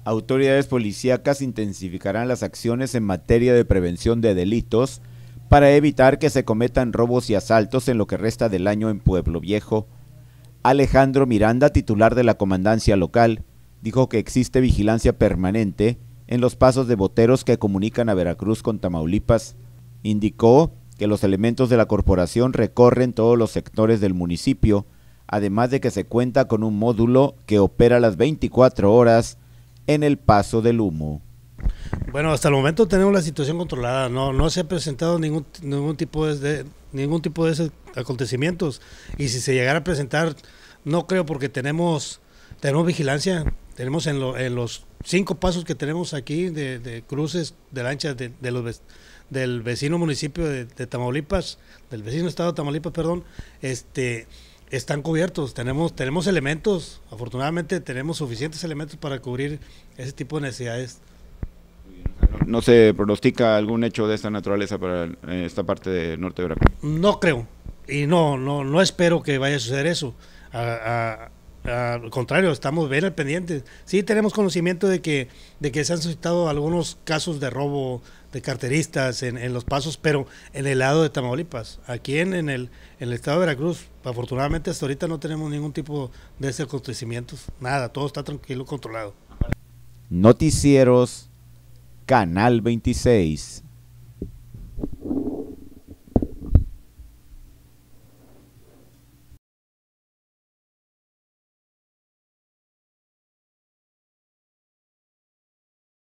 Autoridades policíacas intensificarán las acciones en materia de prevención de delitos para evitar que se cometan robos y asaltos en lo que resta del año en Pueblo Viejo. Alejandro Miranda, titular de la comandancia local, dijo que existe vigilancia permanente en los pasos de boteros que comunican a Veracruz con Tamaulipas. Indicó que los elementos de la corporación recorren todos los sectores del municipio, además de que se cuenta con un módulo que opera las 24 horas en el Paso del Humo. Bueno, hasta el momento tenemos la situación controlada, no se ha presentado ningún tipo de esos acontecimientos, y si se llegara a presentar, no creo, porque tenemos vigilancia, tenemos en los 5 pasos que tenemos aquí de cruces de lanchas del vecino municipio de Tamaulipas, del vecino estado de Tamaulipas, perdón, están cubiertos, tenemos elementos, afortunadamente tenemos suficientes elementos para cubrir ese tipo de necesidades. ¿No se pronostica algún hecho de esta naturaleza para esta parte de norte de Veracruz? No creo, y no espero que vaya a suceder eso. Al contrario, estamos bien al pendiente. Sí tenemos conocimiento de que se han suscitado algunos casos de robo de carteristas en los pasos, pero en el lado de Tamaulipas. Aquí en el estado de Veracruz, afortunadamente hasta ahorita no tenemos ningún tipo de esos acontecimientos, nada, todo está tranquilo, controlado. Noticieros Canal 26.